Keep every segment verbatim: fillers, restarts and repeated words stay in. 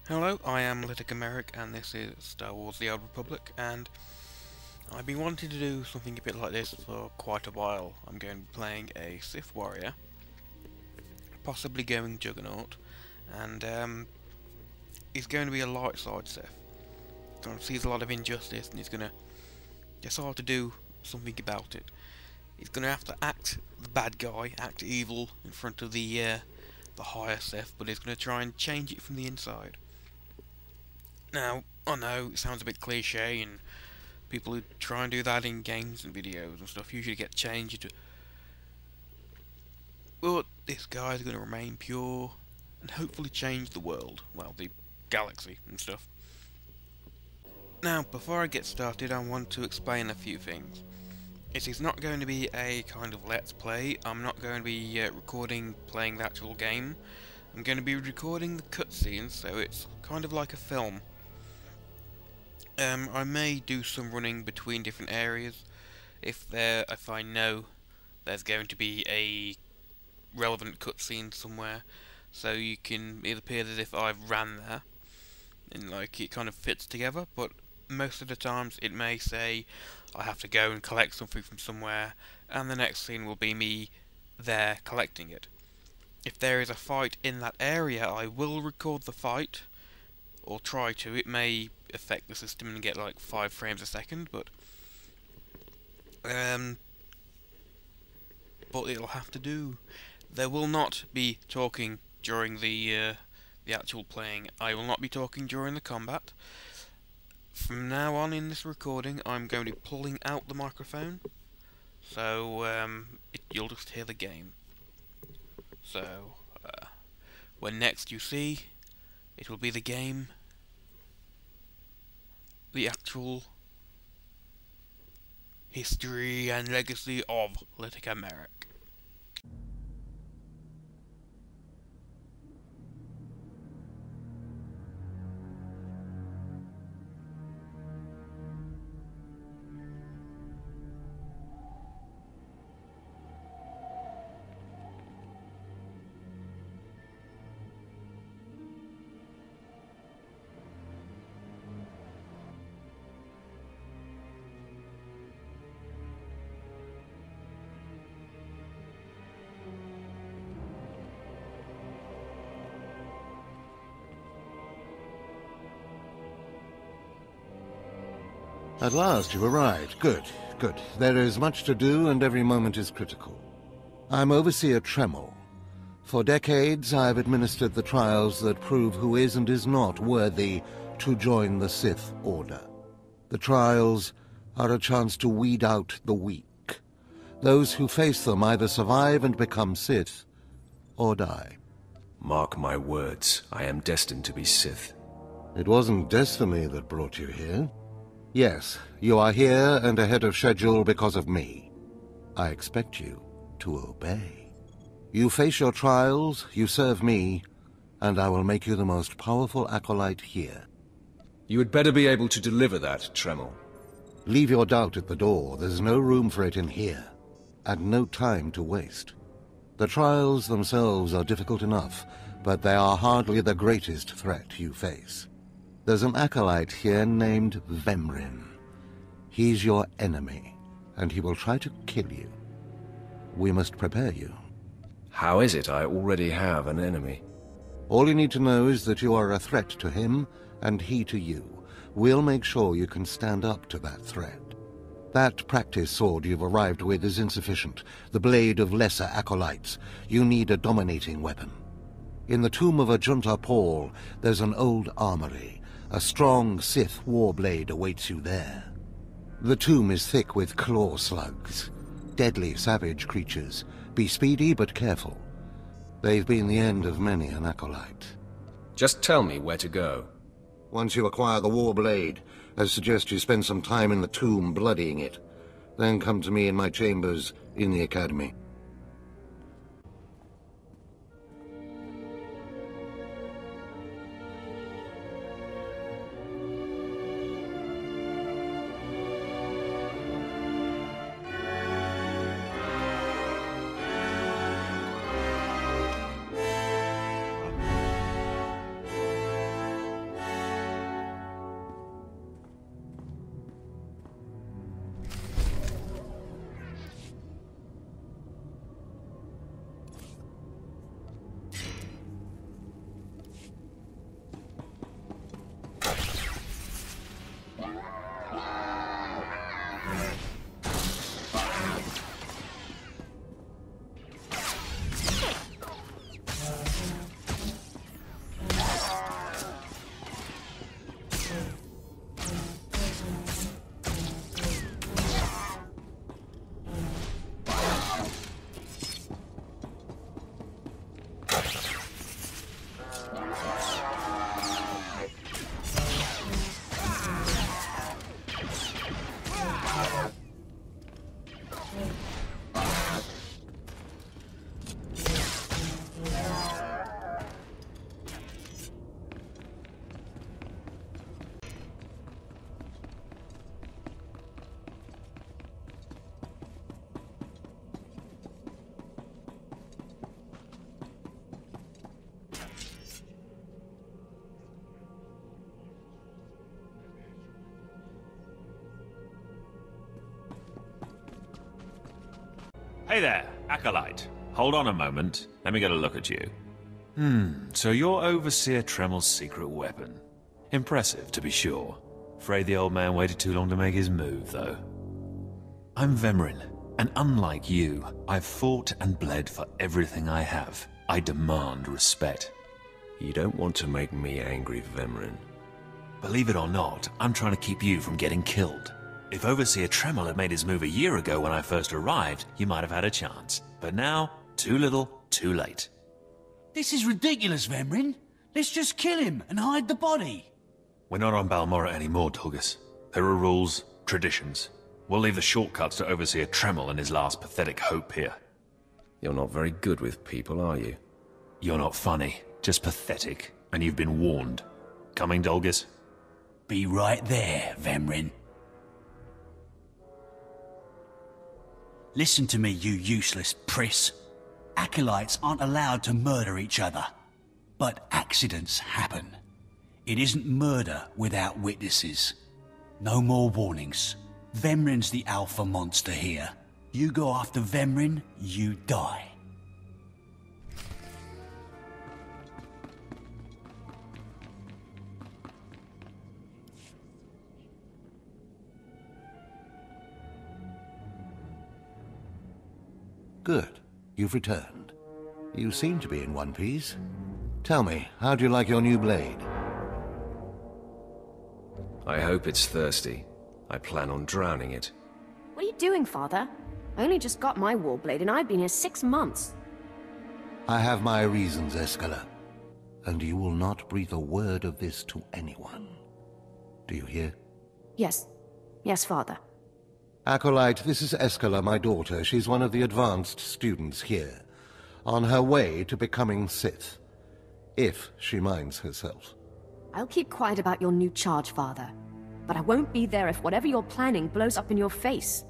Hello, I am Littica Marek and this is Star Wars The Old Republic, and I've been wanting to do something a bit like this for quite a while. I'm going to be playing a Sith warrior, possibly going Juggernaut, and um, he's going to be a light side Sith. He sees a lot of injustice and he's going to decide to do something about it. He's going to have to act the bad guy, act evil in front of the uh, the higher Sith, but he's going to try and change it from the inside. Now, I know it sounds a bit cliche, and people who try and do that in games and videos and stuff usually get changed. But this guy's going to remain pure and hopefully change the world, well, the galaxy and stuff. Now, before I get started, I want to explain a few things. It is not going to be a kind of let's play. I'm not going to be uh, recording playing the actual game. I'm going to be recording the cutscenes, so it's kind of like a film. Um, I may do some running between different areas if there, if I know there's going to be a relevant cutscene somewhere, so you can it appears as if I've ran there, and like it kind of fits together. But most of the times it may say I have to go and collect something from somewhere, and the next scene will be me there collecting it. If there is a fight in that area, I will record the fight, or try to. It may affect the system and get like five frames a second, but um, but it'll have to do. There will not be talking during the uh, the actual playing. I will not be talking during the combat. From now on in this recording, I'm going to be pulling out the microphone, so um, it, you'll just hear the game. So uh, when next you see, it will be the game. The actual history and legacy of Littica Marek. At last you've arrived. Good, good. There is much to do and every moment is critical. I'm Overseer Tremel. For decades I've administered the trials that prove who is and is not worthy to join the Sith Order. The trials are a chance to weed out the weak. Those who face them either survive and become Sith, or die. Mark my words, I am destined to be Sith. It wasn't destiny that brought you here. Yes, you are here and ahead of schedule because of me. I expect you to obey. You face your trials, you serve me, and I will make you the most powerful acolyte here. You had better be able to deliver that, Tremel. Leave your doubt at the door. There's no room for it in here, and no time to waste. The trials themselves are difficult enough, but they are hardly the greatest threat you face. There's an acolyte here named Vemrin. He's your enemy, and he will try to kill you. We must prepare you. How is it I already have an enemy? All you need to know is that you are a threat to him, and he to you. We'll make sure you can stand up to that threat. That practice sword you've arrived with is insufficient. The blade of lesser acolytes. You need a dominating weapon. In the tomb of Ajunta Paul, there's an old armory. A strong Sith warblade awaits you there. The tomb is thick with claw slugs, deadly savage creatures. Be speedy but careful. They've been the end of many an acolyte. Just tell me where to go. Once you acquire the warblade, I suggest you spend some time in the tomb bloodying it. Then come to me in my chambers in the academy. Hey there, Acolyte. Hold on a moment. Let me get a look at you. Hmm, so you're Overseer Tremel's secret weapon. Impressive, to be sure. Afraid the old man waited too long to make his move, though. I'm Vemrin, and unlike you, I've fought and bled for everything I have. I demand respect. You don't want to make me angry, Vemrin. Believe it or not, I'm trying to keep you from getting killed. If Overseer Tremel had made his move a year ago when I first arrived, you might have had a chance. But now, too little, too late. This is ridiculous, Vemrin. Let's just kill him and hide the body. We're not on Balmorra anymore, Tulgus. There are rules, traditions. We'll leave the shortcuts to Overseer Tremel and his last pathetic hope here. You're not very good with people, are you? You're not funny, just pathetic, and you've been warned. Coming, Dolgus? Be right there, Vemrin. Listen to me, you useless priss. Acolytes aren't allowed to murder each other. But accidents happen. It isn't murder without witnesses. No more warnings. Vemrin's the alpha monster here. You go after Vemrin, you die. Good. You've returned. You seem to be in one piece. Tell me, how do you like your new blade? I hope it's thirsty. I plan on drowning it. What are you doing, Father? I only just got my warblade and I've been here six months. I have my reasons, Escala. And you will not breathe a word of this to anyone. Do you hear? Yes. Yes, Father. Acolyte, this is Escala, my daughter. She's one of the advanced students here. On her way to becoming Sith. If she minds herself. I'll keep quiet about your new charge, Father. But I won't be there if whatever you're planning blows up in your face.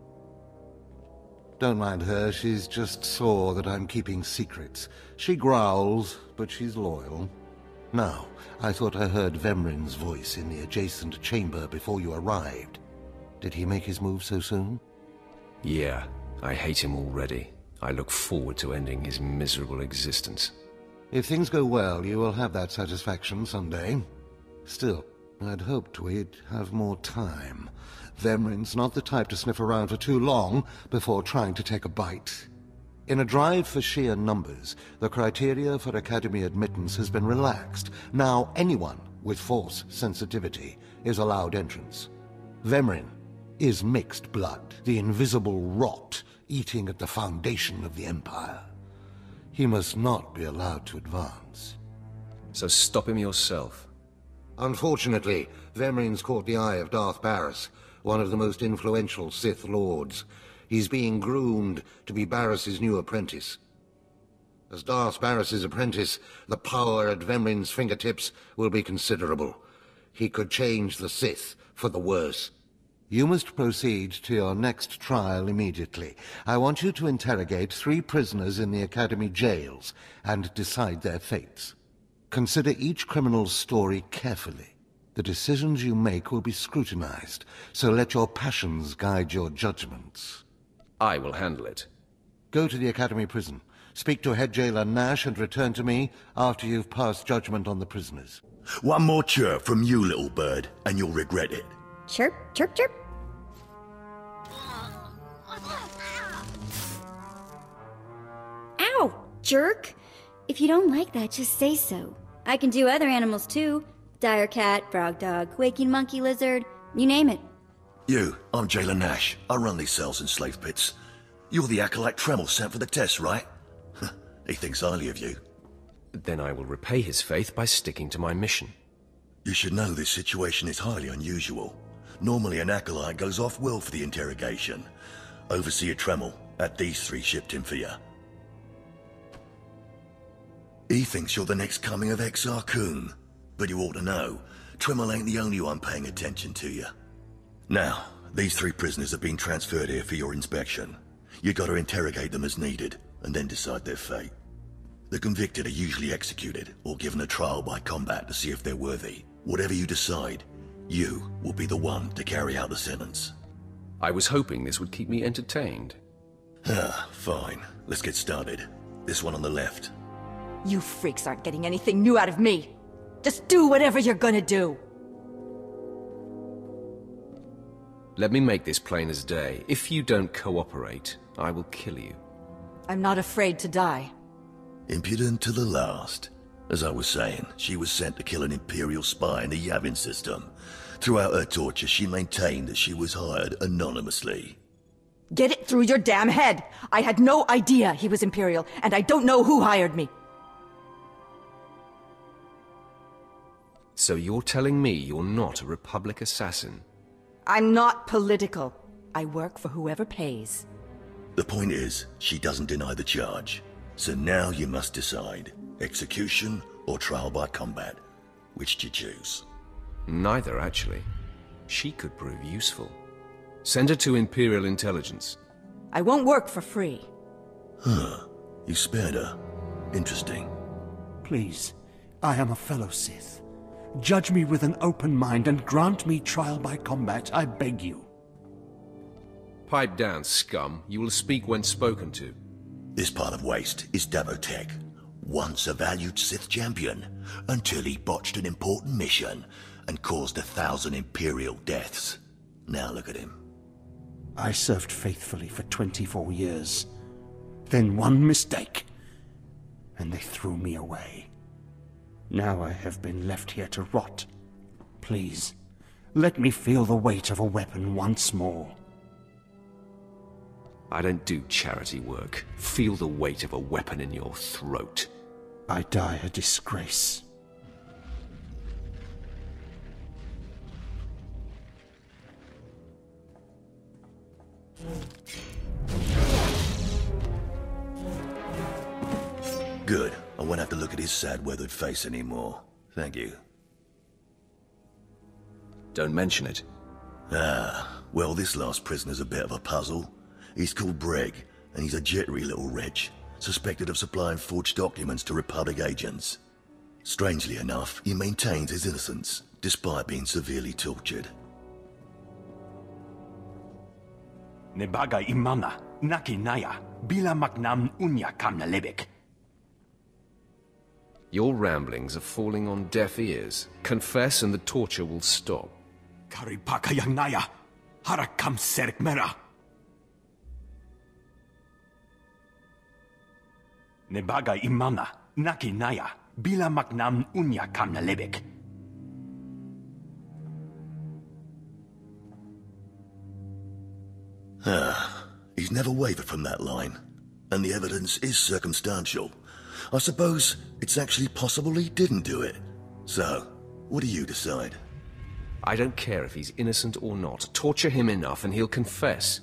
Don't mind her, she's just sore that I'm keeping secrets. She growls, but she's loyal. Now, I thought I heard Vemrin's voice in the adjacent chamber before you arrived. Did he make his move so soon? Yeah, I hate him already. I look forward to ending his miserable existence. If things go well, you will have that satisfaction someday. Still, I'd hoped we'd have more time. Vemrin's not the type to sniff around for too long before trying to take a bite. In a drive for sheer numbers, the criteria for Academy admittance has been relaxed. Now anyone with Force sensitivity is allowed entrance. Vemrin is mixed blood, the invisible rot eating at the foundation of the Empire. He must not be allowed to advance. So stop him yourself. Unfortunately, Vemrin's caught the eye of Darth Barris, one of the most influential Sith Lords. He's being groomed to be Barris's new apprentice. As Darth Barris's apprentice, the power at Vemrin's fingertips will be considerable. He could change the Sith for the worse. You must proceed to your next trial immediately. I want you to interrogate three prisoners in the Academy jails and decide their fates. Consider each criminal's story carefully. The decisions you make will be scrutinized, so let your passions guide your judgments. I will handle it. Go to the Academy prison. Speak to head jailer Nash and return to me after you've passed judgment on the prisoners. One more chirp from you, little bird, and you'll regret it. Chirp, chirp, chirp. Ow, jerk! If you don't like that, just say so. I can do other animals too. Dire cat, frog dog, waking monkey lizard, you name it. You, I'm Jailer Nash. I run these cells and slave pits. You're the Acolyte Tremel sent for the test, right? He thinks highly of you. Then I will repay his faith by sticking to my mission. You should know this situation is highly unusual. Normally an Acolyte goes off-world for the interrogation. Overseer Tremel had these three shipped in for you. He thinks you're the next coming of Exar Kun. But you ought to know, Tremel ain't the only one paying attention to you. Now, these three prisoners have been transferred here for your inspection. You gotta interrogate them as needed, and then decide their fate. The convicted are usually executed, or given a trial by combat to see if they're worthy. Whatever you decide, you will be the one to carry out the sentence. I was hoping this would keep me entertained. Ah, fine. Let's get started. This one on the left. You freaks aren't getting anything new out of me. Just do whatever you're gonna do. Let me make this plain as day. If you don't cooperate, I will kill you. I'm not afraid to die. Impudent to the last. As I was saying, she was sent to kill an Imperial spy in the Yavin system. Throughout her torture, she maintained that she was hired anonymously. Get it through your damn head! I had no idea he was Imperial, and I don't know who hired me. So you're telling me you're not a Republic assassin? I'm not political. I work for whoever pays. The point is, she doesn't deny the charge. So now you must decide. Execution or trial by combat. Which do you choose? Neither, actually. She could prove useful. Send her to Imperial Intelligence. I won't work for free. Huh. You spared her. Interesting. Please, I am a fellow Sith. Judge me with an open mind and grant me trial by combat, I beg you. Pipe down, scum. You will speak when spoken to. This pile of waste is Davotech, once a valued Sith champion, until he botched an important mission and caused a thousand Imperial deaths. Now look at him. I served faithfully for twenty-four years. Then one mistake, and they threw me away. Now I have been left here to rot. Please, let me feel the weight of a weapon once more. I don't do charity work. Feel the weight of a weapon in your throat. I die a disgrace. Good. I won't have to look at his sad, weathered face anymore. Thank you. Don't mention it. Ah, well, this last prisoner's a bit of a puzzle. He's called Breg, and he's a jittery little wretch, suspected of supplying forged documents to Republic agents. Strangely enough, he maintains his innocence, despite being severely tortured. Nebaga imana, naki naya, bila maknam unya kamna lebek. Your ramblings are falling on deaf ears. Confess and the torture will stop. Karipaka yang naya, harakam serk mera. Nebaga imana, naki naya, bila maknam unya kamna lebek. Ah, he's never wavered from that line, and the evidence is circumstantial. I suppose it's actually possible he didn't do it. So, what do you decide? I don't care if he's innocent or not. Torture him enough and he'll confess.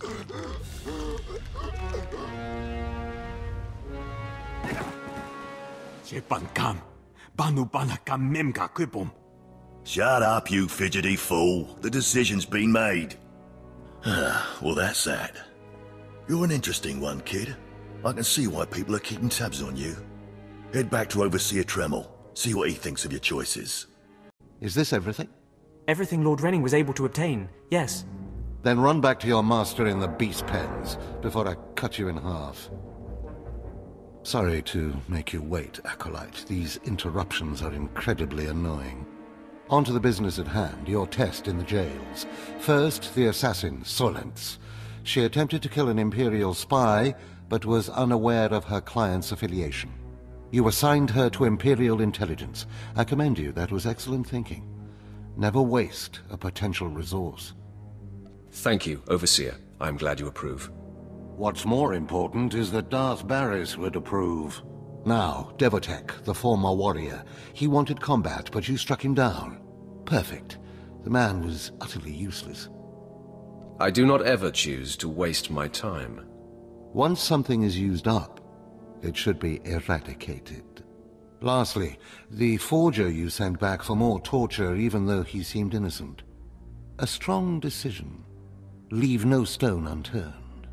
Shut up, you fidgety fool. The decision's been made. Well, that's that. You're an interesting one, kid. I can see why people are keeping tabs on you. Head back to Overseer Tremel. See what he thinks of your choices. Is this everything? Everything Lord Renning was able to obtain, yes. Then run back to your master in the beast pens before I cut you in half. Sorry to make you wait, Acolyte. These interruptions are incredibly annoying. On to the business at hand, your test in the jails. First, the assassin, Solentz. She attempted to kill an Imperial spy, but was unaware of her client's affiliation. You assigned her to Imperial Intelligence. I commend you, that was excellent thinking. Never waste a potential resource. Thank you, Overseer. I'm glad you approve. What's more important is that Darth Barris would approve. Now, Devotech, the former warrior. He wanted combat, but you struck him down. Perfect. The man was utterly useless. I do not ever choose to waste my time. Once something is used up, it should be eradicated. Lastly, the forger you sent back for more torture even though he seemed innocent. A strong decision. Leave no stone unturned.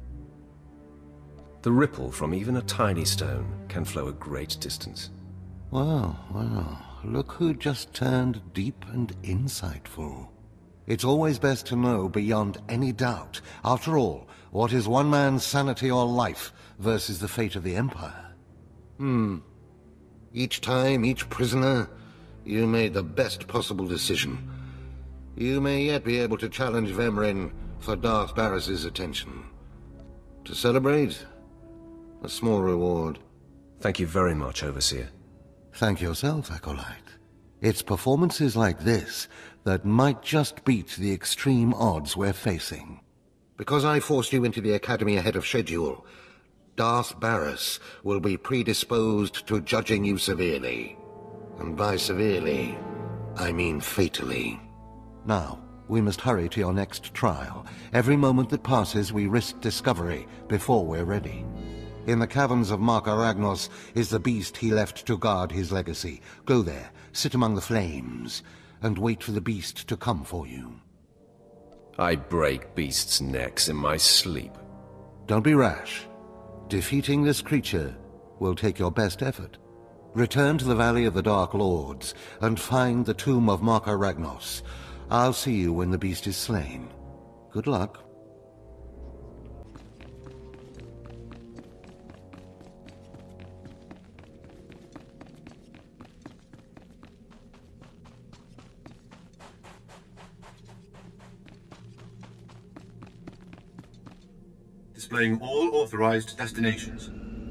The ripple from even a tiny stone can flow a great distance. Wow, wow. Look who just turned deep and insightful. It's always best to know beyond any doubt. After all, what is one man's sanity or life versus the fate of the Empire? Hmm. Each time, each prisoner, you made the best possible decision. You may yet be able to challenge Vemrin for Darth Barris's attention. To celebrate, a small reward. Thank you very much, Overseer. Thank yourself, Acolyte. It's performances like this that might just beat the extreme odds we're facing. Because I forced you into the Academy ahead of schedule, Darth Barris will be predisposed to judging you severely. And by severely, I mean fatally. Now, we must hurry to your next trial. Every moment that passes, we risk discovery before we're ready. In the caverns of Marka Ragnos is the beast he left to guard his legacy. Go there, sit among the flames, and wait for the beast to come for you. I break beasts' necks in my sleep. Don't be rash. Defeating this creature will take your best effort. Return to the Valley of the Dark Lords and find the tomb of Marka Ragnos. I'll see you when the beast is slain. Good luck. Displaying all authorized destinations.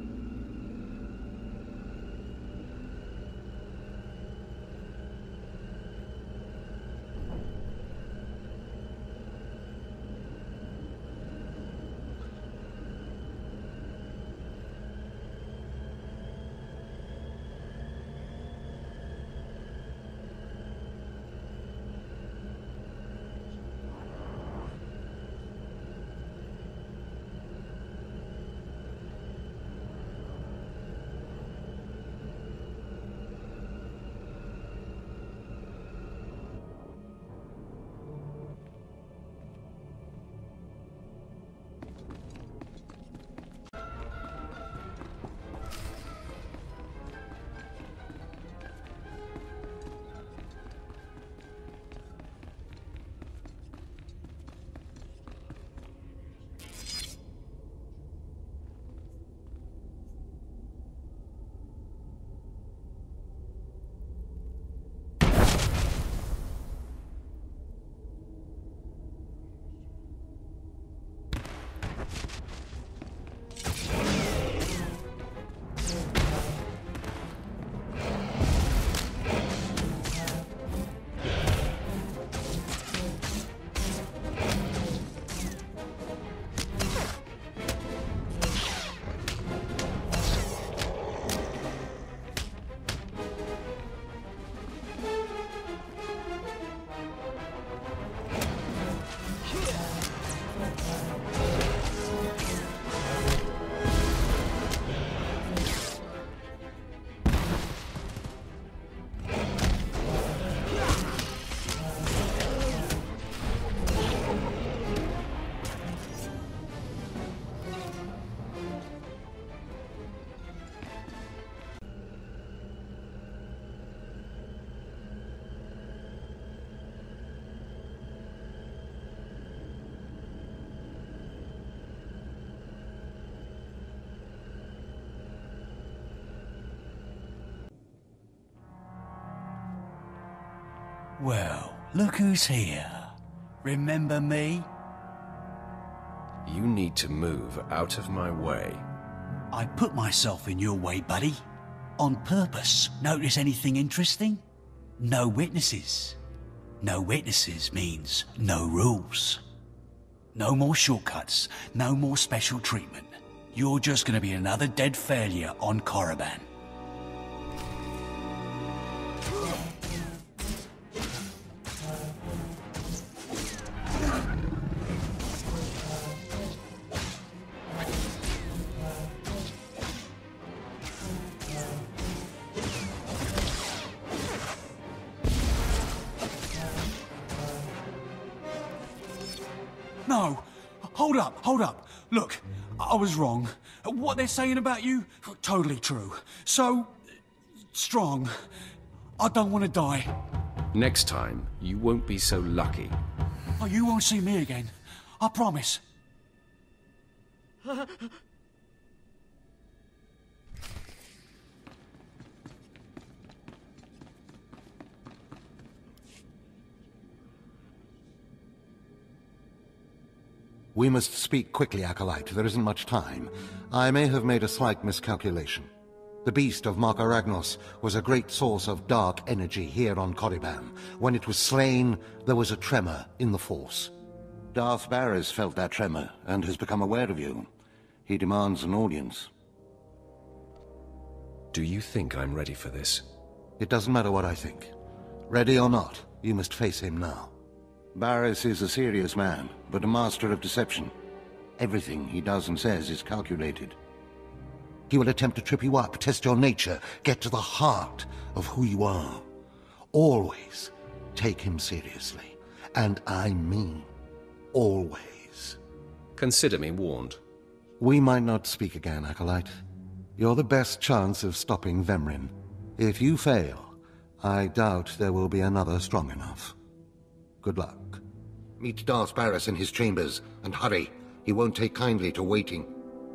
Well, look who's here. Remember me? You need to move out of my way. I put myself in your way, buddy. On purpose. Notice anything interesting? No witnesses. No witnesses means no rules. No more shortcuts. No more special treatment. You're just gonna be another dead failure on Korriban. No! Hold up, hold up. Look, I was wrong. What they're saying about you, totally true. So, strong. I don't want to die. Next time, you won't be so lucky. Oh, you won't see me again. I promise. We must speak quickly, Acolyte. There isn't much time. I may have made a slight miscalculation. The beast of Mark Aragnos was a great source of dark energy here on Korriban. When it was slain, there was a tremor in the Force. Darth Barris felt that tremor and has become aware of you. He demands an audience. Do you think I'm ready for this? It doesn't matter what I think. Ready or not, you must face him now. Barris is a serious man, but a master of deception. Everything he does and says is calculated. He will attempt to trip you up, test your nature, get to the heart of who you are. Always take him seriously. And I mean always. Consider me warned. We might not speak again, Acolyte. You're the best chance of stopping Vemrin. If you fail, I doubt there will be another strong enough. Good luck. Meet Darth Barris in his chambers, and hurry. He won't take kindly to waiting.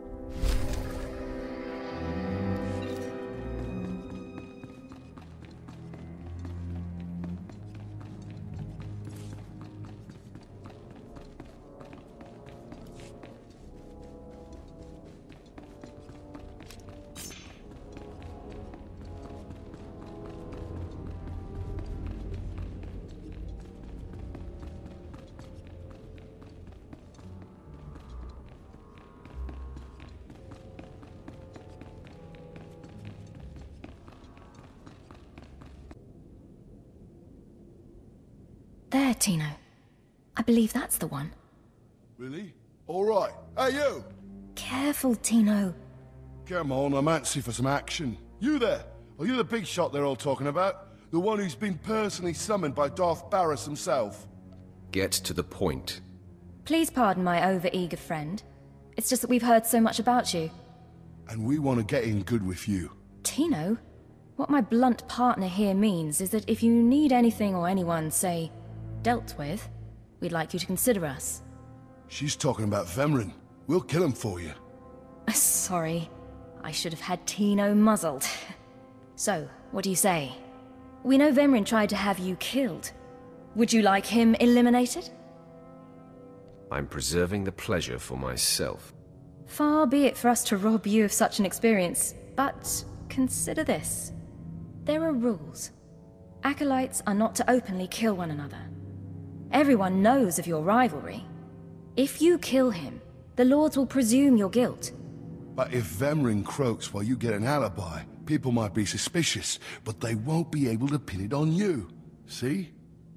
There, Tino. I believe that's the one. Really? All right. Hey, you! Careful, Tino. Come on, I'm antsy for some action. You there? Are you the big shot they're all talking about? The one who's been personally summoned by Darth Barris himself? Get to the point. Please pardon my over-eager friend. It's just that we've heard so much about you. And we want to get in good with you. Tino? What my blunt partner here means is that if you need anything or anyone, say, dealt with, we'd like you to consider us. She's talking about Vemrin. We'll kill him for you. Sorry. I should have had Tino muzzled. So, what do you say? We know Vemrin tried to have you killed. Would you like him eliminated? I'm preserving the pleasure for myself. Far be it for us to rob you of such an experience, but consider this. There are rules. Acolytes are not to openly kill one another. Everyone knows of your rivalry. If you kill him, the Lords will presume your guilt. But if Vemrin croaks while you get an alibi, people might be suspicious, but they won't be able to pin it on you. See?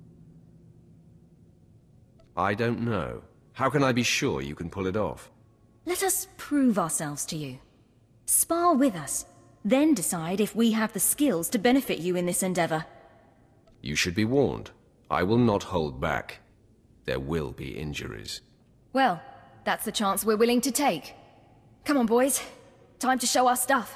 I don't know. How can I be sure you can pull it off? Let us prove ourselves to you. Spar with us, then decide if we have the skills to benefit you in this endeavor. You should be warned. I will not hold back. There will be injuries. Well, that's the chance we're willing to take. Come on, boys. Time to show our stuff.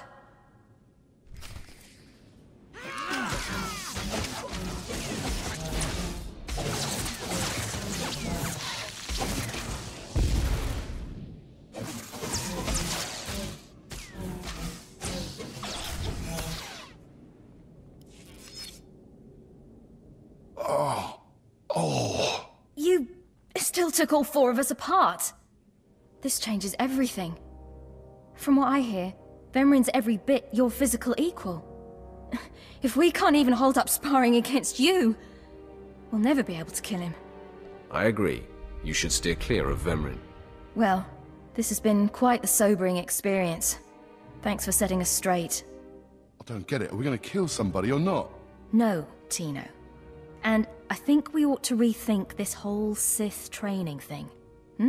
Oh. Oh. You still took all four of us apart. This changes everything. From what I hear, Vemrin's every bit your physical equal. If we can't even hold up sparring against you, we'll never be able to kill him. I agree. You should steer clear of Vemrin. Well, this has been quite the sobering experience. Thanks for setting us straight. I don't get it. Are we going to kill somebody or not? No, Tino. And I think we ought to rethink this whole Sith training thing. Hmm?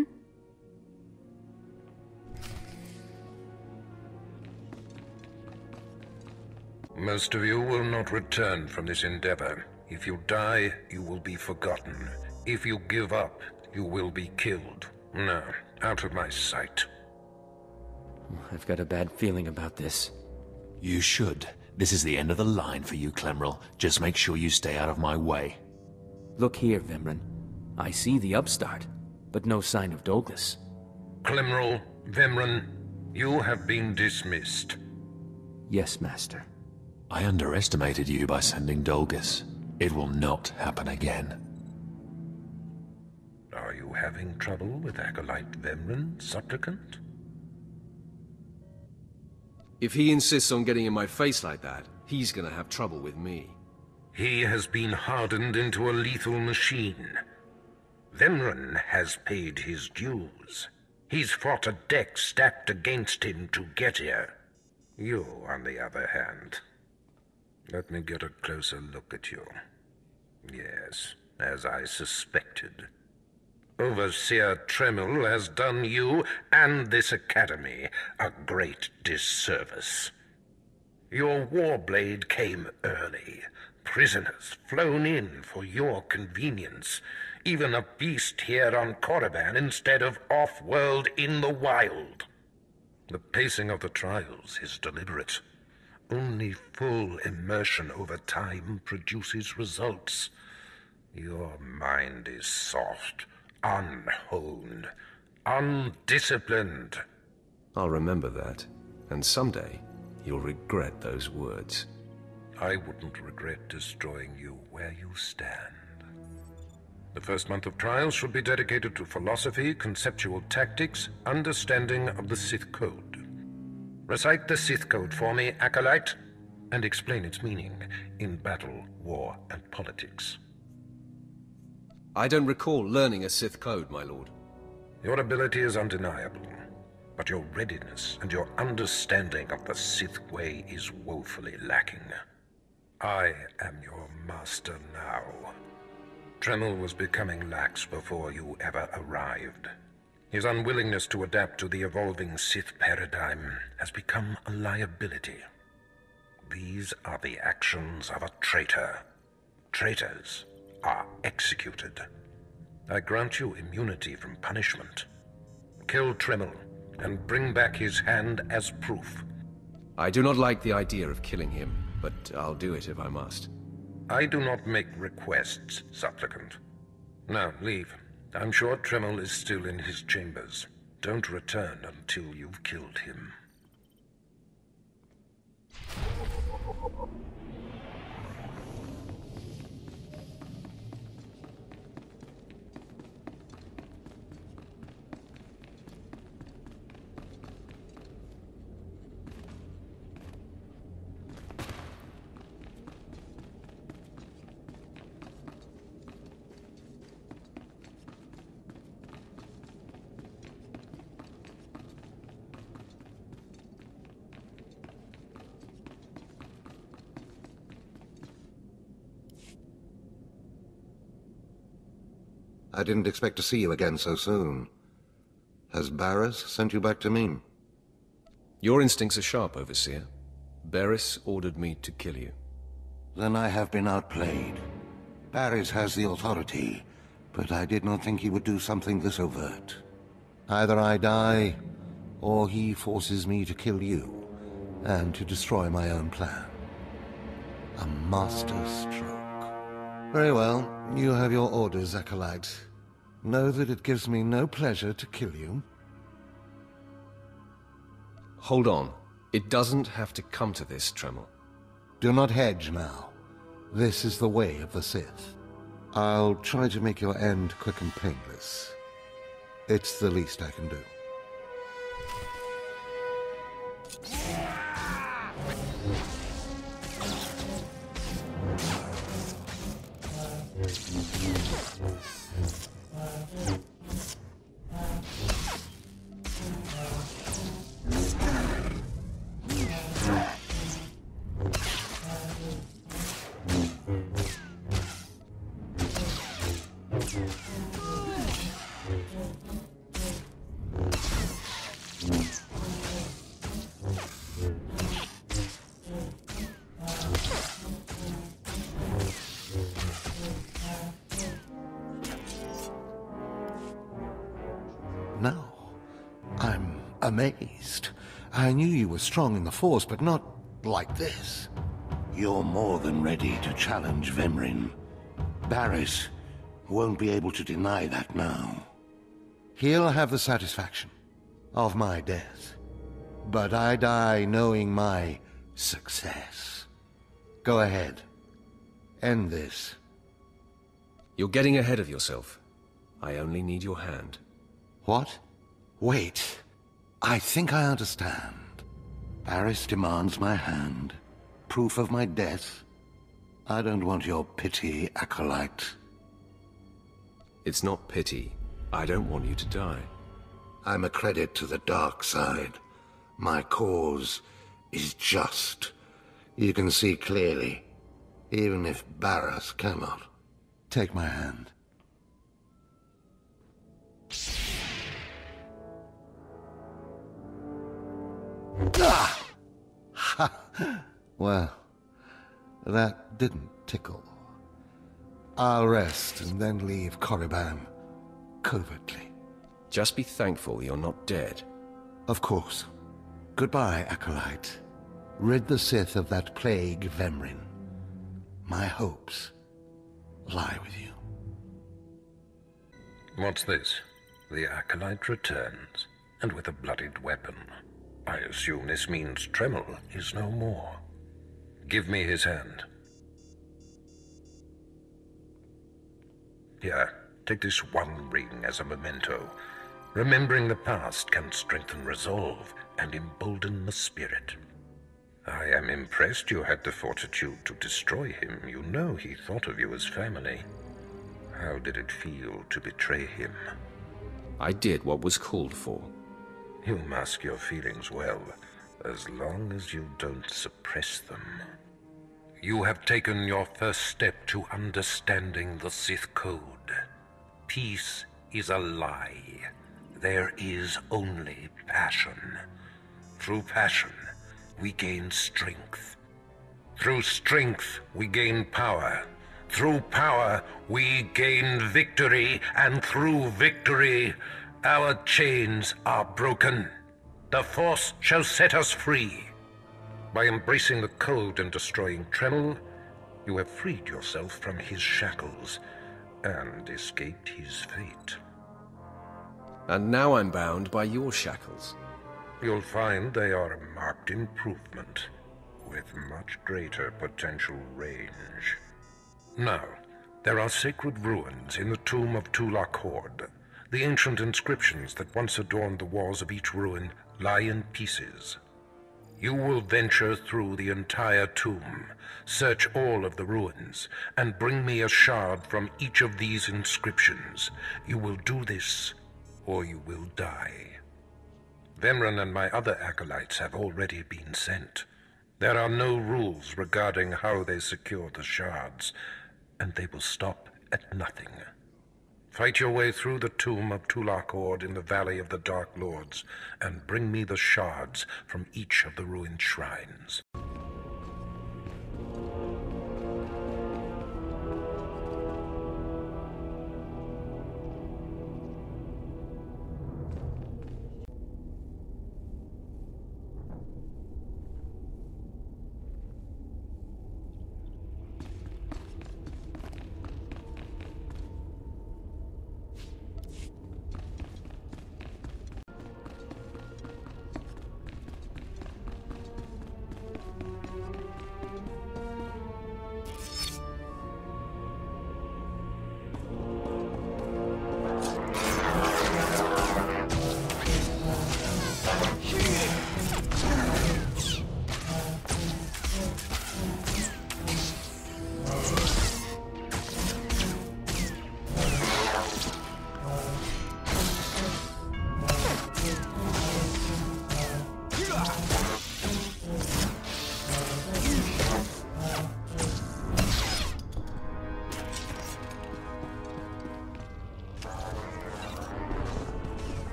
Most of you will not return from this endeavor. If you die, you will be forgotten. If you give up, you will be killed. No, out of my sight. I've got a bad feeling about this. You should. This is the end of the line for you, Clemrel. Just make sure you stay out of my way. Look here, Vemrin. I see the upstart, but no sign of Dolgus. Clemrel, Vemren, you have been dismissed. Yes, Master. I underestimated you by sending Dolgus. It will not happen again. Are you having trouble with Acolyte Vemren, Supplicant? If he insists on getting in my face like that, he's gonna have trouble with me. He has been hardened into a lethal machine. Vemren has paid his dues. He's fought a deck stacked against him to get here. You, on the other hand... Let me get a closer look at you. Yes, as I suspected. Overseer Tremel has done you and this academy a great disservice. Your warblade came early. Prisoners flown in for your convenience. Even a beast here on Korriban instead of off-world in the wild. The pacing of the trials is deliberate. Only full immersion over time produces results. Your mind is soft, unhoned, undisciplined. I'll remember that, and someday you'll regret those words. I wouldn't regret destroying you where you stand. The first month of trials should be dedicated to philosophy, conceptual tactics, understanding of the Sith Code. Recite the Sith Code for me, Acolyte, and explain its meaning in battle, war, and politics. I don't recall learning a Sith Code, my lord. Your ability is undeniable, but your readiness and your understanding of the Sith way is woefully lacking. I am your master now. Tremel was becoming lax before you ever arrived. His unwillingness to adapt to the evolving Sith paradigm has become a liability. These are the actions of a traitor. Traitors are executed. I grant you immunity from punishment. Kill Tremel and bring back his hand as proof. I do not like the idea of killing him, but I'll do it if I must. I do not make requests, Supplicant. Now, leave. I'm sure Tremel is still in his chambers. Don't return until you've killed him. I didn't expect to see you again so soon. Has Barris sent you back to me? Your instincts are sharp, Overseer. Barris ordered me to kill you. Then I have been outplayed. Barris has the authority, but I did not think he would do something this overt. Either I die, or he forces me to kill you, and to destroy my own plan. A master stroke. Very well, you have your orders, Acolyte. Know that it gives me no pleasure to kill you. Hold on. It doesn't have to come to this, Tremel. Do not hedge now. This is the way of the Sith. I'll try to make your end quick and painless. It's the least I can do. Now, I'm amazed. I knew you were strong in the Force, but not like this. You're more than ready to challenge Vemrin. Barris, won't be able to deny that now. He'll have the satisfaction of my death, but I die knowing my success. Go ahead. End this. You're getting ahead of yourself. I only need your hand. What? Wait. I think I understand. Barris demands my hand. Proof of my death. I don't want your pity, Acolyte. It's not pity. I don't want you to die. I'm a credit to the dark side. My cause is just. You can see clearly, even if Barris cannot. Take my hand. Ah! Ha! Well, that didn't tickle. I'll rest and then leave Korriban covertly. Just be thankful you're not dead. Of course. Goodbye, Acolyte. Rid the Sith of that plague, Vemrin. My hopes lie with you. What's this? The Acolyte returns, and with a bloodied weapon. I assume this means Tremel is no more. Give me his hand. Here, take this one ring as a memento. Remembering the past can strengthen resolve and embolden the spirit. I am impressed you had the fortitude to destroy him. You know he thought of you as family. How did it feel to betray him? I did what was called for. You mask your feelings well, as long as you don't suppress them. You have taken your first step to understanding the Sith Code. Peace is a lie. There is only passion. Through passion, we gain strength. Through strength, we gain power. Through power, we gain victory. And through victory, our chains are broken. The Force shall set us free. By embracing the code and destroying Tremel, you have freed yourself from his shackles and escaped his fate. And now I'm bound by your shackles. You'll find they are a marked improvement, with much greater potential range. Now, there are sacred ruins in the tomb of Tulak Horde. The ancient inscriptions that once adorned the walls of each ruin lie in pieces. You will venture through the entire tomb, search all of the ruins, and bring me a shard from each of these inscriptions. You will do this, or you will die. Vemrin and my other acolytes have already been sent. There are no rules regarding how they secure the shards, and they will stop at nothing. Fight your way through the tomb of Tulak Horde in the Valley of the Dark Lords, and bring me the shards from each of the ruined shrines.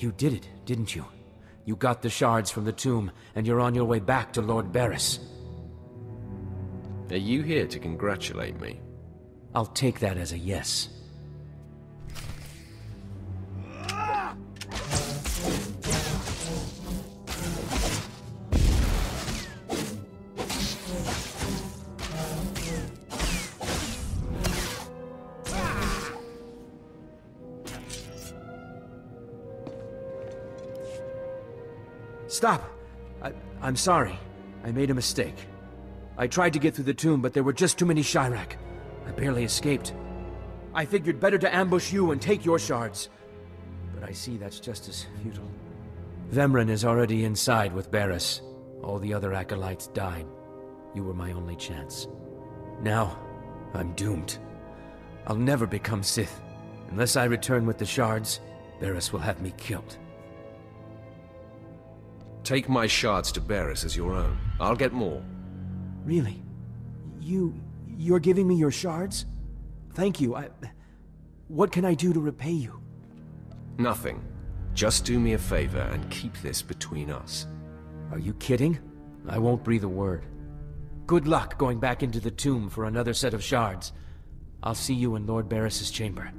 You did it, didn't you? You got the shards from the tomb, and you're on your way back to Lord Barris. Are you here to congratulate me? I'll take that as a yes. Stop! I, I'm sorry. I made a mistake. I tried to get through the tomb, but there were just too many Chirac. I barely escaped. I figured better to ambush you and take your shards. But I see that's just as futile. Vemryn is already inside with Barris. All the other acolytes died. You were my only chance. Now, I'm doomed. I'll never become Sith. Unless I return with the shards, Barris will have me killed. Take my shards to Barris as your own. I'll get more. Really? You... you're giving me your shards? Thank you. I... What can I do to repay you? Nothing. Just do me a favor and keep this between us. Are you kidding? I won't breathe a word. Good luck going back into the tomb for another set of shards. I'll see you in Lord Barris's chamber.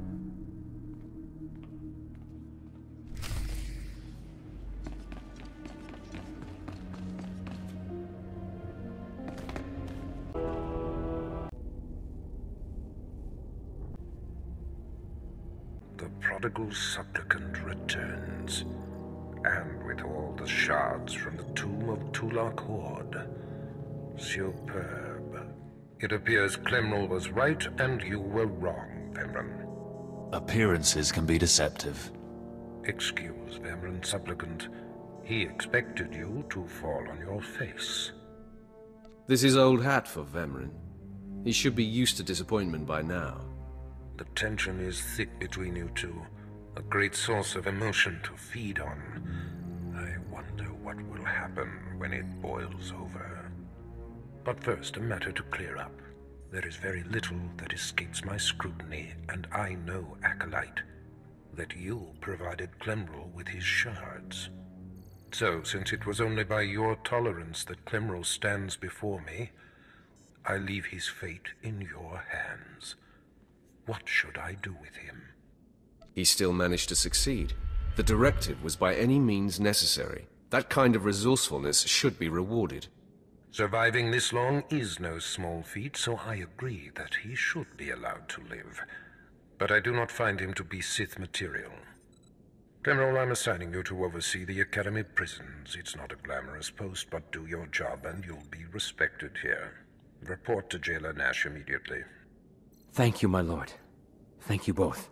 The prodigal supplicant returns, and with all the shards from the tomb of Tulak Horde. Superb. It appears Clemrel was right, and you were wrong, Vemryn. Appearances can be deceptive. Excuse Vemryn, supplicant. He expected you to fall on your face. This is old hat for Vemryn. He should be used to disappointment by now. The tension is thick between you two, a great source of emotion to feed on. I wonder what will happen when it boils over. But first, a matter to clear up. There is very little that escapes my scrutiny, and I know, Acolyte, that you provided Clemrel with his shards. So, since it was only by your tolerance that Clemrel stands before me, I leave his fate in your hands. What should I do with him? He still managed to succeed. The directive was by any means necessary. That kind of resourcefulness should be rewarded. Surviving this long is no small feat, so I agree that he should be allowed to live. But I do not find him to be Sith material. Clemrel, I'm assigning you to oversee the Academy prisons. It's not a glamorous post, but do your job and you'll be respected here. Report to Jailer Nash immediately. Thank you, my lord. Thank you both.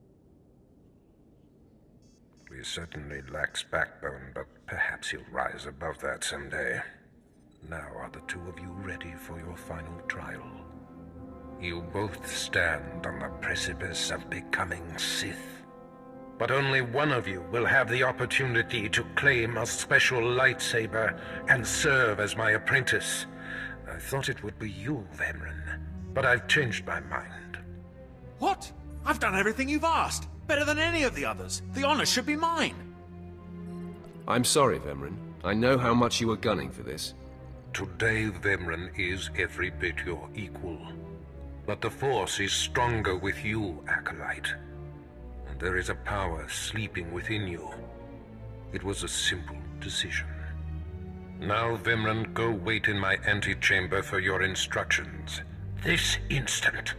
He certainly lacks backbone, but perhaps he'll rise above that someday. Now are the two of you ready for your final trial? You both stand on the precipice of becoming Sith. But only one of you will have the opportunity to claim a special lightsaber and serve as my apprentice. I thought it would be you, Vemryn, but I've changed my mind. What? I've done everything you've asked. Better than any of the others. The honor should be mine. I'm sorry, Vemryn. I know how much you were gunning for this. Today, Vemryn is every bit your equal. But the Force is stronger with you, Acolyte. And there is a power sleeping within you. It was a simple decision. Now, Vemryn, go wait in my antechamber for your instructions. This instant.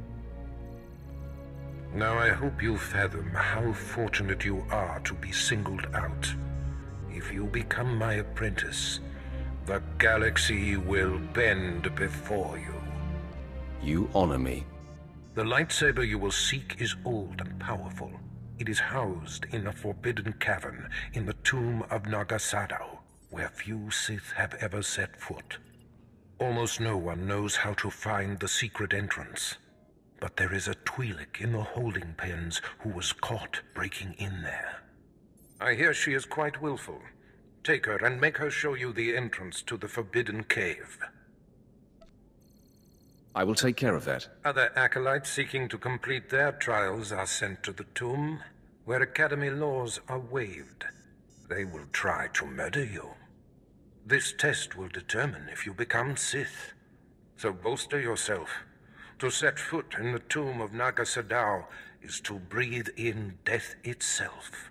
Now I hope you fathom how fortunate you are to be singled out. If you become my apprentice, the galaxy will bend before you. You honor me. The lightsaber you will seek is old and powerful. It is housed in a forbidden cavern in the tomb of Nagasado, where few Sith have ever set foot. Almost no one knows how to find the secret entrance. But there is a Twi'lek in the holding pens who was caught breaking in there. I hear she is quite willful. Take her and make her show you the entrance to the Forbidden Cave. I will take care of that. Other acolytes seeking to complete their trials are sent to the tomb. where Academy laws are waived. They will try to murder you. This test will determine if you become Sith. So bolster yourself. To set foot in the tomb of Naga Sadow is to breathe in death itself.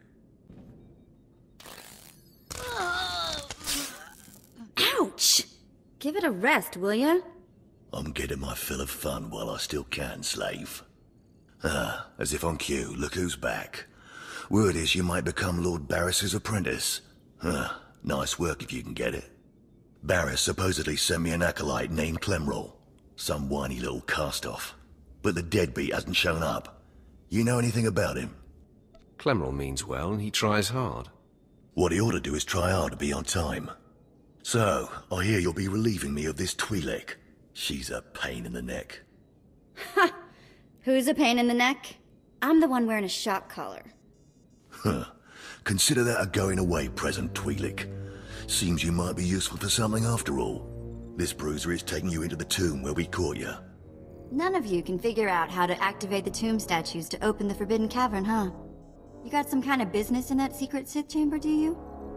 Ouch! Give it a rest, will ya? I'm getting my fill of fun while I still can, slave. Ah, as if on cue, look who's back. Word is you might become Lord Barris's apprentice. Ah, nice work if you can get it. Barris supposedly sent me an acolyte named Clemrol. Some whiny little cast-off. But the deadbeat hasn't shown up. You know anything about him? Clemrol means well, and he tries hard. What he ought to do is try hard to be on time. So, I hear you'll be relieving me of this Twi'lek. She's a pain in the neck. Ha! Who's a pain in the neck? I'm the one wearing a shock collar. Huh. Consider that a going-away present, Twi'lek. Seems you might be useful for something after all. This bruiser is taking you into the tomb where we caught you. None of you can figure out how to activate the tomb statues to open the Forbidden Cavern, huh? You got some kind of business in that secret Sith chamber, do you?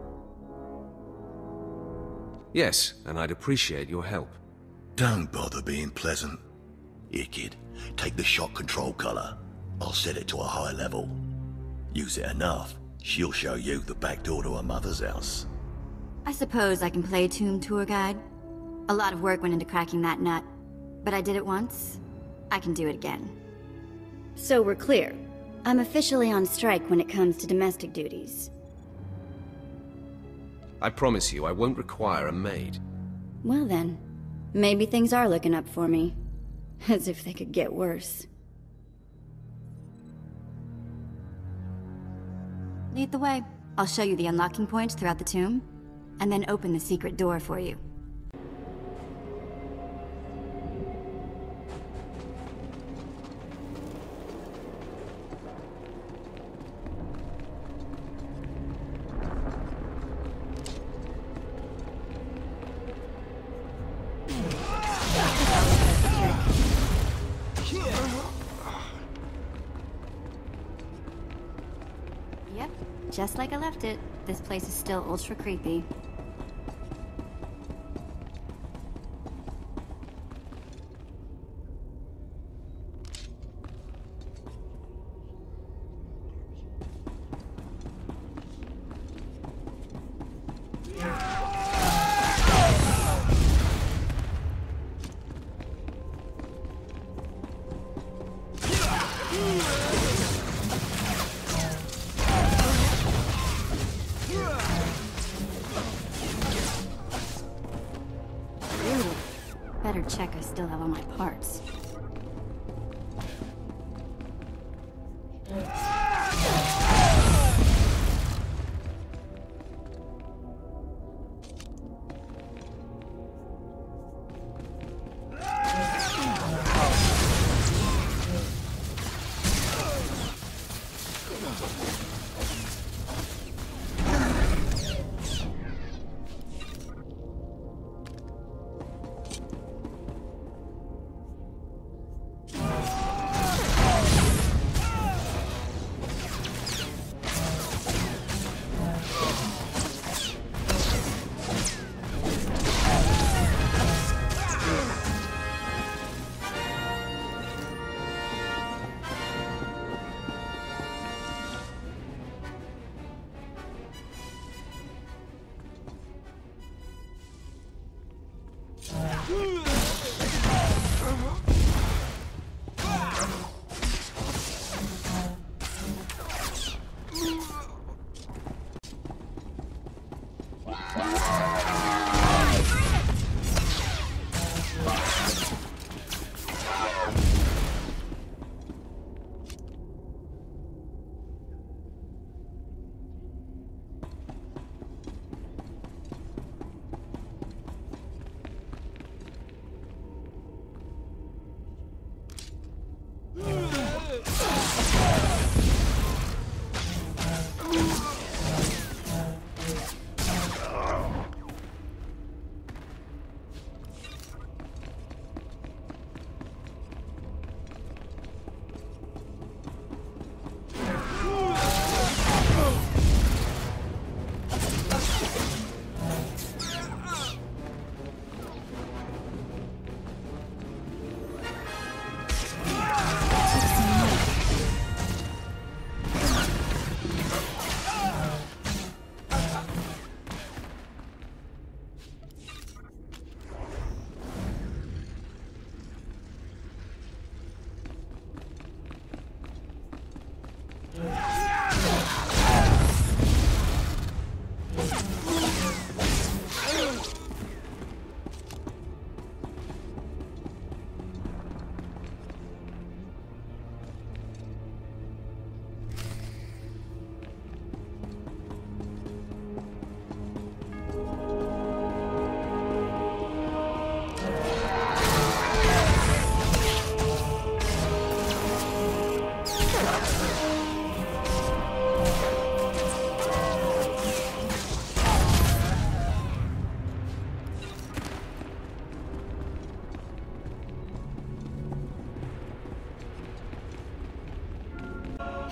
Yes, and I'd appreciate your help. Don't bother being pleasant. Here, kid, take the shock control collar. I'll set it to a high level. Use it enough, she'll show you the back door to her mother's house. I suppose I can play tomb tour guide. A lot of work went into cracking that nut, but I did it once. I can do it again. So we're clear. I'm officially on strike when it comes to domestic duties. I promise you I won't require a maid. Well then, maybe things are looking up for me. As if they could get worse. Lead the way. I'll show you the unlocking points throughout the tomb, and then open the secret door for you. Yep, just like I left it. This place is still ultra creepy. Better check I still have all my parts.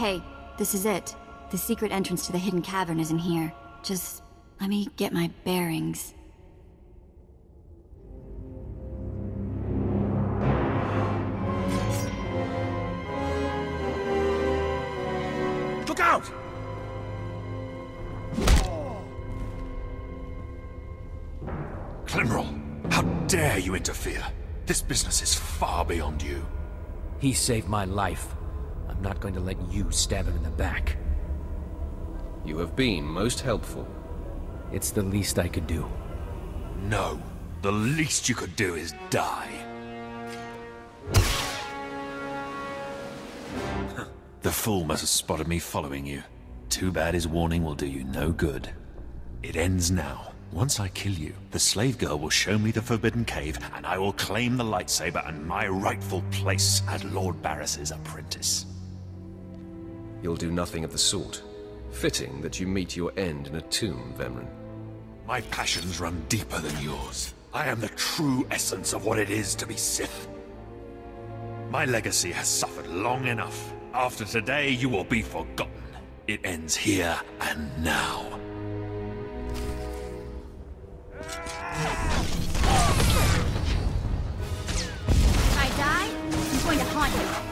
Hey, this is it. The secret entrance to the hidden cavern is in here. Just let me get my bearings. Look out! Climrel, how dare you interfere? This business is far beyond you. He saved my life. I'm not going to let you stab him in the back. You have been most helpful. It's the least I could do. No, the least you could do is die. The fool must have spotted me following you. Too bad his warning will do you no good. It ends now. Once I kill you, the slave girl will show me the Forbidden Cave, and I will claim the lightsaber and my rightful place as Lord Barris's apprentice. You'll do nothing of the sort. Fitting that you meet your end in a tomb, Vemren. My passions run deeper than yours. I am the true essence of what it is to be Sith. My legacy has suffered long enough. After today, you will be forgotten. It ends here and now. If I die, I'm going to haunt you.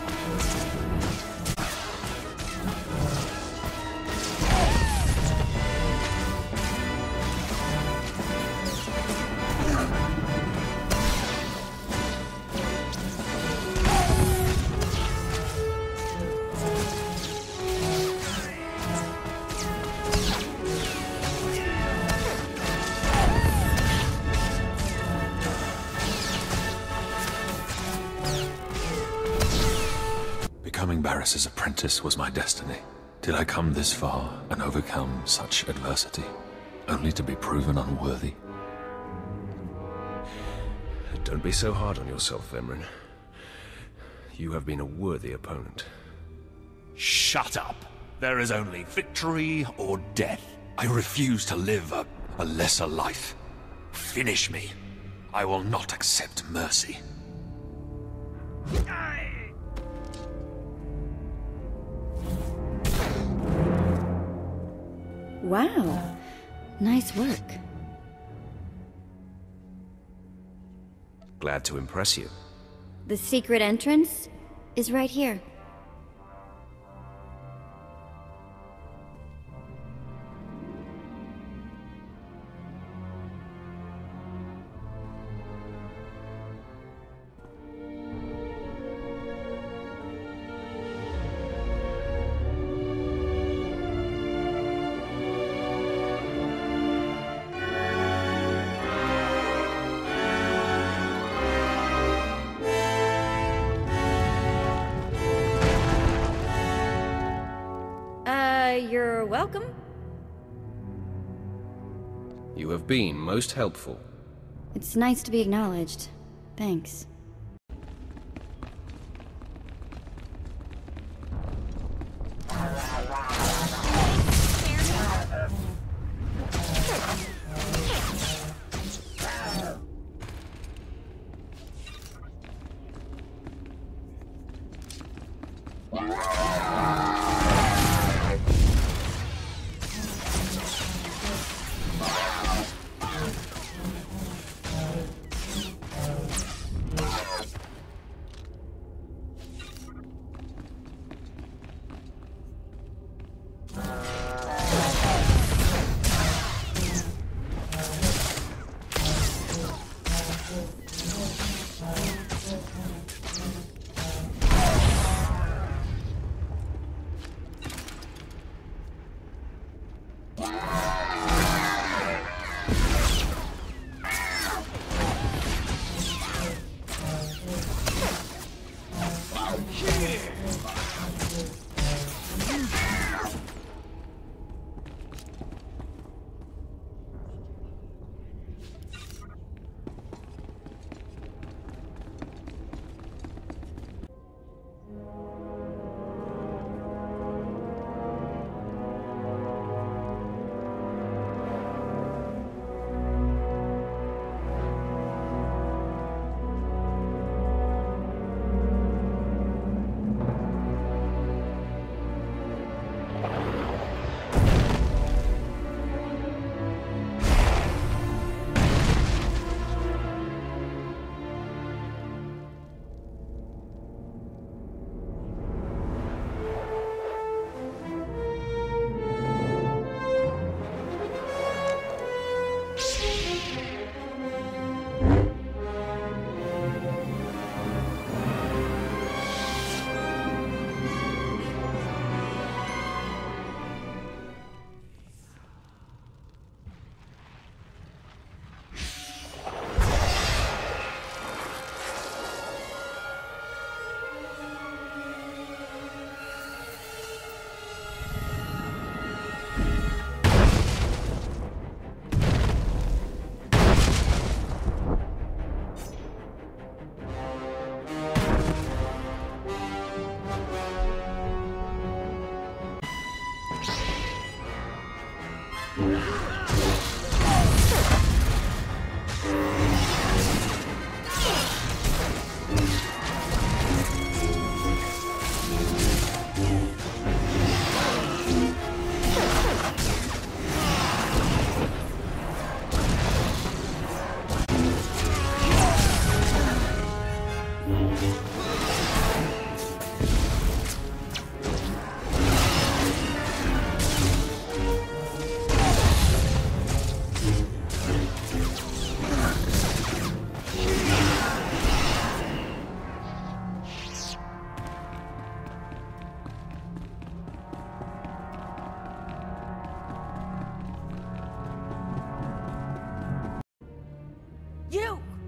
Becoming Barris's apprentice was my destiny. Did I come this far and overcome such adversity, only to be proven unworthy? Don't be so hard on yourself, Vemren. You have been a worthy opponent. Shut up! There is only victory or death. I refuse to live a, a lesser life. Finish me. I will not accept mercy. Wow. Nice work. Glad to impress you. The secret entrance is right here. You're welcome. You have been most helpful. It's nice to be acknowledged. Thanks.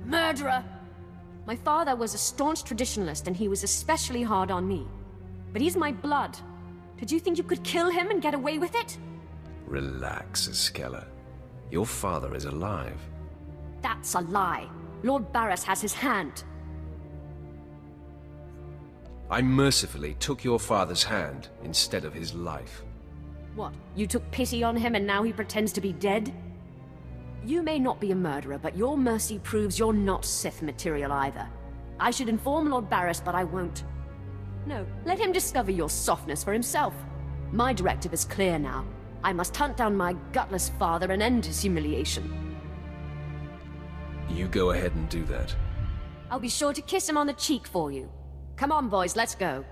Murderer! My father was a staunch traditionalist, and he was especially hard on me. But he's my blood. Did you think you could kill him and get away with it? Relax, Iskella. Your father is alive. That's a lie. Lord Barris has his hand. I mercifully took your father's hand instead of his life. What, you took pity on him and now he pretends to be dead? You may not be a murderer, but your mercy proves you're not Sith material either. I should inform Lord Barris, but I won't. No, let him discover your softness for himself. My directive is clear now. I must hunt down my gutless father and end his humiliation. You go ahead and do that. I'll be sure to kiss him on the cheek for you. Come on, boys, let's go.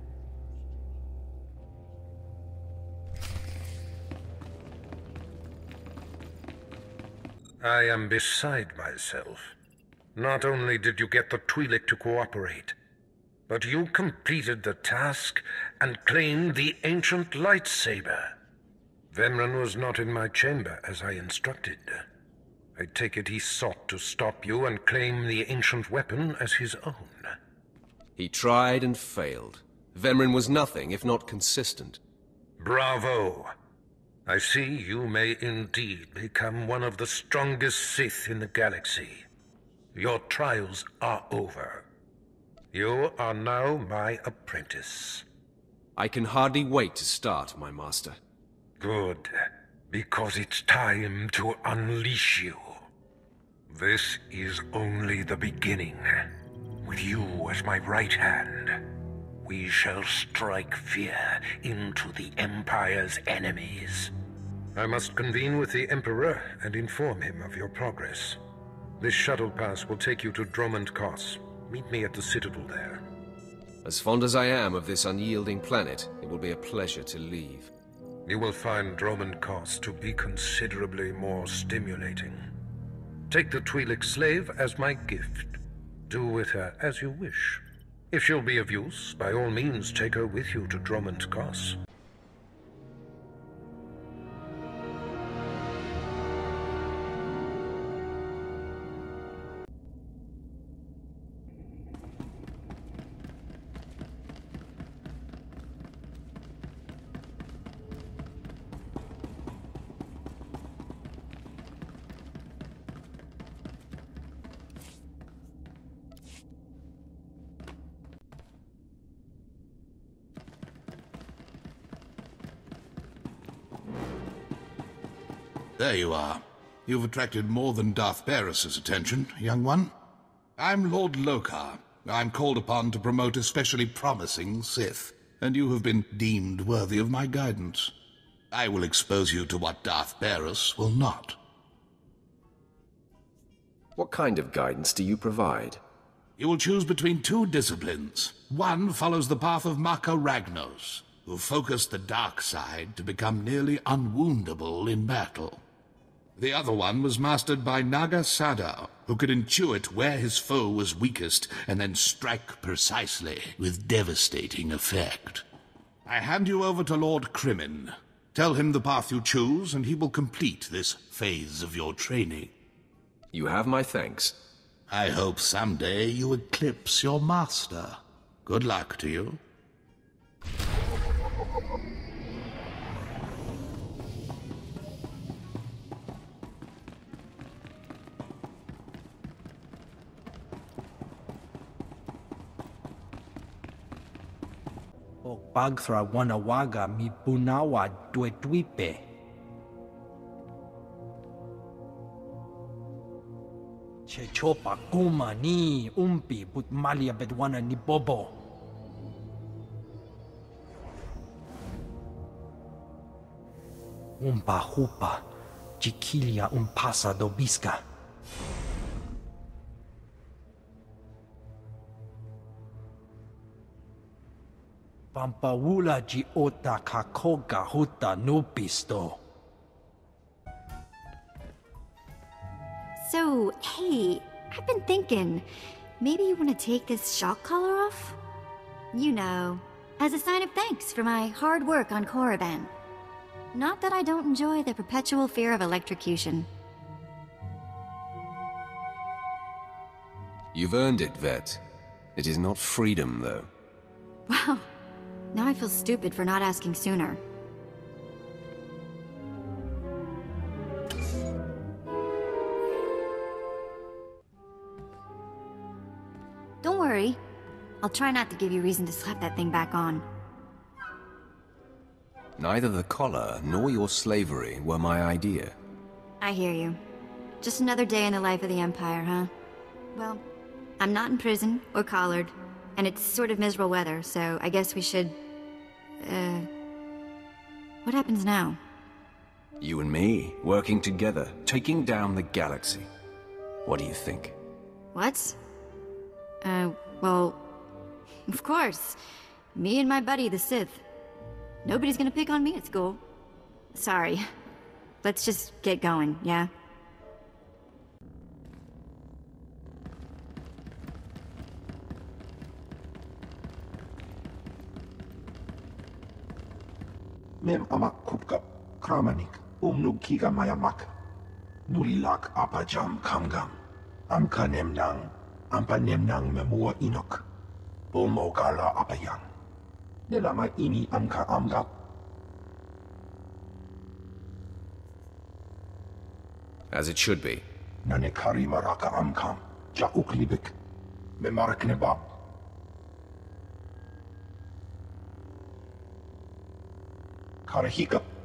I am beside myself. Not only did you get the Twi'lek to cooperate, but you completed the task and claimed the ancient lightsaber. Vemran was not in my chamber as I instructed. I take it he sought to stop you and claim the ancient weapon as his own. He tried and failed. Vemran was nothing if not consistent. Bravo! I see you may indeed become one of the strongest Sith in the galaxy. Your trials are over. You are now my apprentice. I can hardly wait to start, my master. Good, because it's time to unleash you. This is only the beginning. With you as my right hand, we shall strike fear into the Empire's enemies. I must convene with the Emperor and inform him of your progress. This shuttle pass will take you to Dromund Kos. Meet me at the Citadel there. As fond as I am of this unyielding planet, it will be a pleasure to leave. You will find Dromund Kos to be considerably more stimulating. Take the Twi'lek slave as my gift. Do with her as you wish. If she'll be of use, by all means take her with you to Dromund Kos. There you are. You've attracted more than Darth Barris's attention, young one. I'm Lord Lokar. I'm called upon to promote especially promising Sith, and you have been deemed worthy of my guidance. I will expose you to what Darth Barris will not. What kind of guidance do you provide? You will choose between two disciplines. One follows the path of Mako Ragnos, who focused the dark side to become nearly unwoundable in battle. The other one was mastered by Naga Sadar, who could intuit where his foe was weakest and then strike precisely with devastating effect. I hand you over to Lord Krimin. Tell him the path you choose, and he will complete this phase of your training. You have my thanks. I hope someday you eclipse your master. Good luck to you. O Bagthra wanawaga mi punawa duetwipe. Chechopa kuma ni umpi butmalia bedwana ni bobo. Umpa hupa chiquilia umpasa dobiska. Pampawula ji ota kakoga huta nupisto. So, hey, I've been thinking, maybe you want to take this shock collar off? You know, as a sign of thanks for my hard work on Korriban. Not that I don't enjoy the perpetual fear of electrocution. You've earned it, Vet. It is not freedom, though. Wow. Now I feel stupid for not asking sooner. Don't worry. I'll try not to give you reason to slap that thing back on. Neither the collar nor your slavery were my idea. I hear you. Just another day in the life of the Empire, huh? Well, I'm not in prison or collared, and it's sort of miserable weather, so I guess we should... Uh... What happens now? You and me, working together, taking down the galaxy. What do you think? What? Uh, well... Of course. Me and my buddy, the Sith. Nobody's gonna pick on me at school. Sorry. Let's just get going, yeah? Mem amak kupkap, kramanik, umnug kiga mayamak. Nulilak apajam kamgam. Amka nemnang, ampa nemnang memua inok. Bomogala apayang. Nelama ini amka amgap. As it should be. Nanekari maraka amkam, ja uklibik. Memarak nebab. Karahikap.